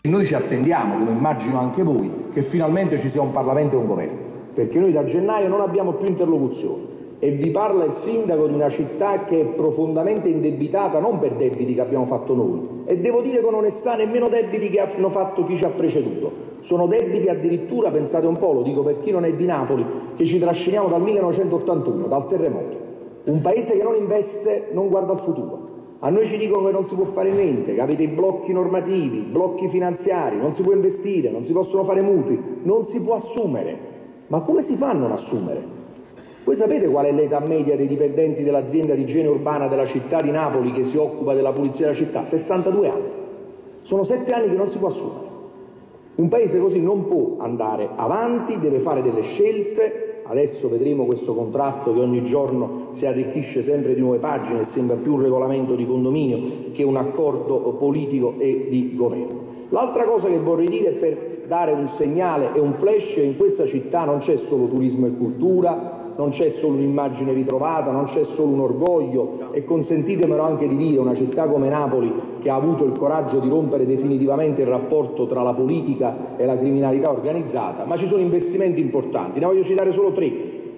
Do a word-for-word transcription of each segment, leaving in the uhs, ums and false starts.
Noi ci attendiamo, come immagino anche voi, che finalmente ci sia un Parlamento e un Governo, perché noi da gennaio non abbiamo più interlocuzioni e vi parla il sindaco di una città che è profondamente indebitata non per debiti che abbiamo fatto noi, e devo dire con onestà nemmeno debiti che hanno fatto chi ci ha preceduto, sono debiti addirittura, pensate un po', lo dico per chi non è di Napoli, che ci trasciniamo dal millenovecentottantuno, dal terremoto. Un paese che non investe non guarda al futuro. A noi ci dicono che non si può fare niente, che avete i blocchi normativi, blocchi finanziari, non si può investire, non si possono fare mutui, non si può assumere. Ma come si fa a non assumere? Voi sapete qual è l'età media dei dipendenti dell'azienda di igiene urbana della città di Napoli che si occupa della pulizia della città? sessantadue anni. Sono sette anni che non si può assumere. Un paese così non può andare avanti, deve fare delle scelte. Adesso vedremo questo contratto che ogni giorno si arricchisce sempre di nuove pagine e sembra più un regolamento di condominio che un accordo politico e di governo. L'altra cosa che vorrei dire per dare un segnale e un flash: in questa città non c'è solo turismo e cultura, non c'è solo un'immagine ritrovata, non c'è solo un orgoglio e, consentitemelo anche di dire, una città come Napoli che ha avuto il coraggio di rompere definitivamente il rapporto tra la politica e la criminalità organizzata, ma ci sono investimenti importanti. Ne voglio citare solo tre.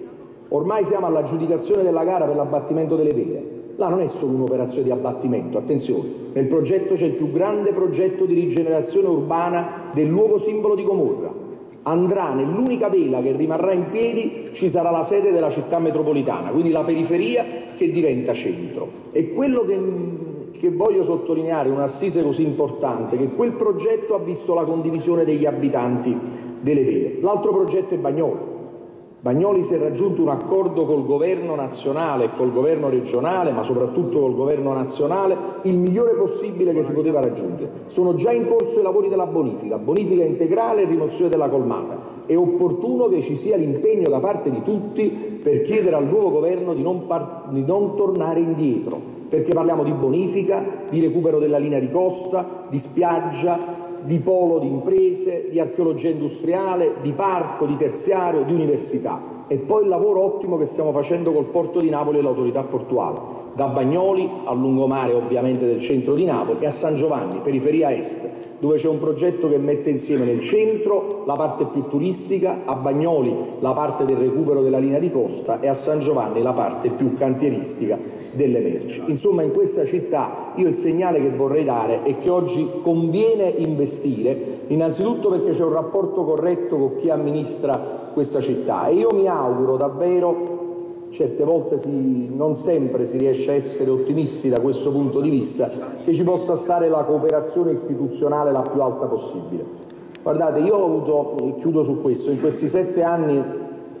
Ormai siamo all'aggiudicazione della gara per l'abbattimento delle vele. Là non è solo un'operazione di abbattimento, attenzione, nel progetto c'è il più grande progetto di rigenerazione urbana del luogo simbolo di Gomorra. Andrà nell'unica vela che rimarrà in piedi, ci sarà la sede della città metropolitana, quindi la periferia che diventa centro. E quello che, che voglio sottolineare, un'assise così importante, che quel progetto ha visto la condivisione degli abitanti delle vele. L'altro progetto è Bagnoli. Bagnoli si è raggiunto un accordo col governo nazionale e col governo regionale, ma soprattutto col governo nazionale, il migliore possibile che si poteva raggiungere. Sono già in corso i lavori della bonifica, bonifica integrale e rimozione della colmata. È opportuno che ci sia l'impegno da parte di tutti per chiedere al nuovo governo di non, par- di non tornare indietro, perché parliamo di bonifica, di recupero della linea di costa, di spiaggia, di polo di imprese, di archeologia industriale, di parco, di terziario, di università. E poi il lavoro ottimo che stiamo facendo col Porto di Napoli e l'autorità portuale, da Bagnoli al lungomare ovviamente del centro di Napoli e a San Giovanni, periferia est, dove c'è un progetto che mette insieme nel centro la parte più turistica, a Bagnoli la parte del recupero della linea di costa e a San Giovanni la parte più cantieristica delle merci. Insomma, in questa città io il segnale che vorrei dare è che oggi conviene investire, innanzitutto perché c'è un rapporto corretto con chi amministra questa città, e io mi auguro davvero, certe volte si, non sempre si riesce a essere ottimisti da questo punto di vista, che ci possa stare la cooperazione istituzionale la più alta possibile. Guardate, io ho avuto, e chiudo su questo, in questi sette anni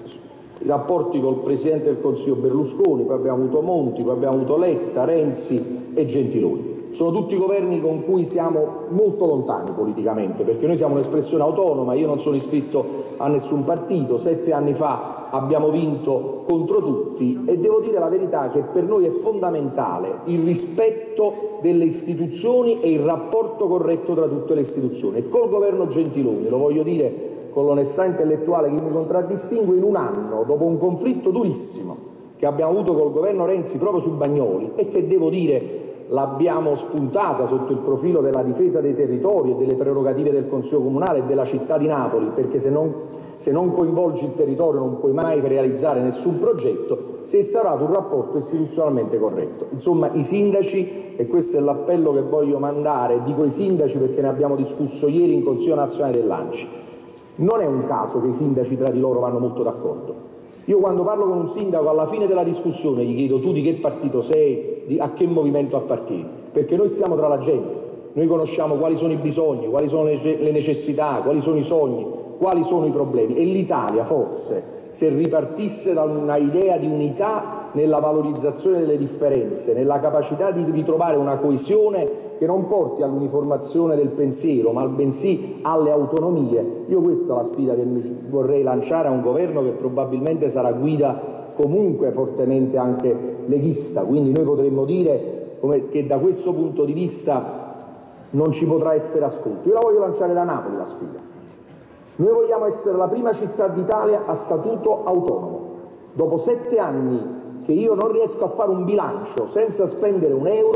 i rapporti col Presidente del Consiglio Berlusconi, poi abbiamo avuto Monti, poi abbiamo avuto Letta, Renzi e Gentiloni. Sono tutti governi con cui siamo molto lontani politicamente, perché noi siamo un'espressione autonoma, io non sono iscritto a nessun partito, sette anni fa abbiamo vinto contro tutti e devo dire la verità che per noi è fondamentale il rispetto delle istituzioni e il rapporto corretto tra tutte le istituzioni. E col governo Gentiloni, lo voglio dire con l'onestà intellettuale che mi contraddistingue, in un anno, dopo un conflitto durissimo che abbiamo avuto col governo Renzi proprio su Bagnoli e che, devo dire, l'abbiamo spuntata sotto il profilo della difesa dei territori e delle prerogative del Consiglio Comunale e della città di Napoli, perché se non, se non coinvolgi il territorio non puoi mai realizzare nessun progetto, si è instaurato un rapporto istituzionalmente corretto. Insomma, i sindaci, e questo è l'appello che voglio mandare, dico i sindaci perché ne abbiamo discusso ieri in Consiglio Nazionale dell'Anci, non è un caso che i sindaci tra di loro vanno molto d'accordo. Io quando parlo con un sindaco alla fine della discussione gli chiedo: tu di che partito sei, di, a che movimento appartieni? Perché noi stiamo tra la gente, noi conosciamo quali sono i bisogni, quali sono le necessità, quali sono i sogni, quali sono i problemi. E l'Italia forse, se ripartisse da una idea di unità nella valorizzazione delle differenze, nella capacità di ritrovare una coesione che non porti all'uniformazione del pensiero, ma bensì alle autonomie, io questa è la sfida che mi vorrei lanciare a un governo che probabilmente sarà guida comunque fortemente anche leghista, quindi noi potremmo dire come, che da questo punto di vista non ci potrà essere ascolto. Io la voglio lanciare da Napoli la sfida. Noi vogliamo essere la prima città d'Italia a statuto autonomo. Dopo sette anni che io non riesco a fare un bilancio senza spendere un euro,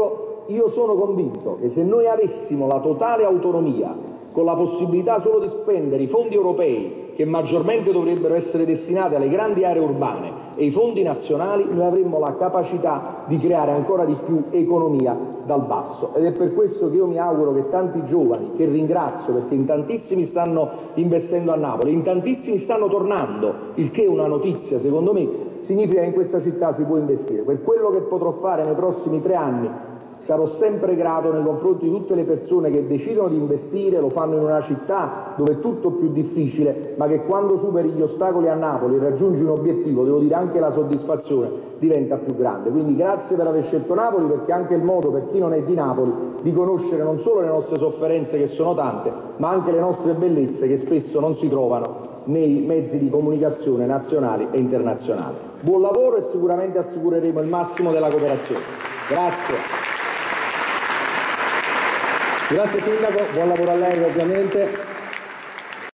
io sono convinto che se noi avessimo la totale autonomia, con la possibilità solo di spendere i fondi europei che maggiormente dovrebbero essere destinati alle grandi aree urbane e i fondi nazionali, noi avremmo la capacità di creare ancora di più economia dal basso. Ed è per questo che io mi auguro che tanti giovani, che ringrazio perché in tantissimi stanno investendo a Napoli, in tantissimi stanno tornando, il che è una notizia secondo me, significa che in questa città si può investire. Per quello che potrò fare nei prossimi tre anni sarò sempre grato nei confronti di tutte le persone che decidono di investire, lo fanno in una città dove è tutto più difficile, ma che quando superi gli ostacoli a Napoli e raggiungi un obiettivo, devo dire anche la soddisfazione diventa più grande. Quindi grazie per aver scelto Napoli, perché è anche il modo per chi non è di Napoli di conoscere non solo le nostre sofferenze, che sono tante, ma anche le nostre bellezze che spesso non si trovano nei mezzi di comunicazione nazionali e internazionali. Buon lavoro e sicuramente assicureremo il massimo della cooperazione. Grazie. Grazie Sindaco, buon lavoro a lei ovviamente.